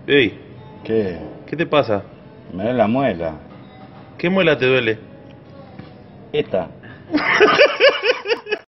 Ey, ¿Qué? ¿qué te pasa? Me duele la muela. ¿Qué muela te duele? Esta.